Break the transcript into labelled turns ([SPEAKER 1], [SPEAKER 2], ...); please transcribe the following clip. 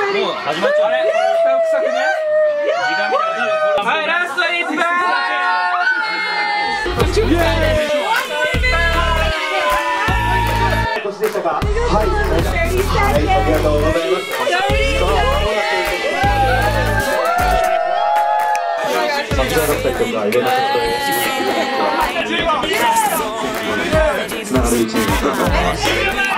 [SPEAKER 1] もう始まっちゃう。あれ、歌う臭くね。はい、ラスト1分。
[SPEAKER 2] お年でしたか。はい、ありがとうございます。さすがだったりとか、いろんなことでつながる一年だと思います。